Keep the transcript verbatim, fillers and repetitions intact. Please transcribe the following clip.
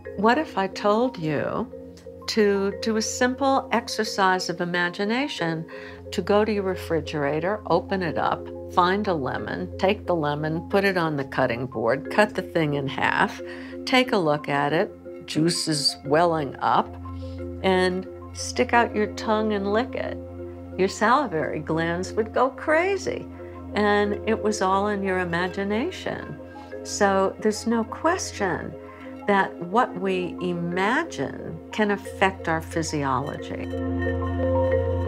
What if I told you to do a simple exercise of imagination, to go to your refrigerator, open it up, find a lemon, take the lemon, put it on the cutting board, cut the thing in half, take a look at it, juice is welling up, and stick out your tongue and lick it. Your salivary glands would go crazy, and it was all in your imagination. So there's no question that what we imagine can affect our physiology.